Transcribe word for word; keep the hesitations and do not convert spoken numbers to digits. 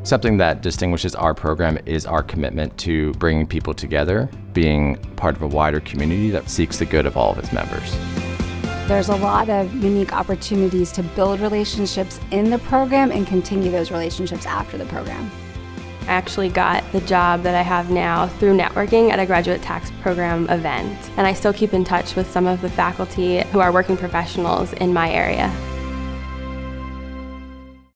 Something that distinguishes our program is our commitment to bringing people together, being part of a wider community that seeks the good of all of its members. There's a lot of unique opportunities to build relationships in the program and continue those relationships after the program. I actually got the job that I have now through networking at a graduate tax program event, and I still keep in touch with some of the faculty who are working professionals in my area.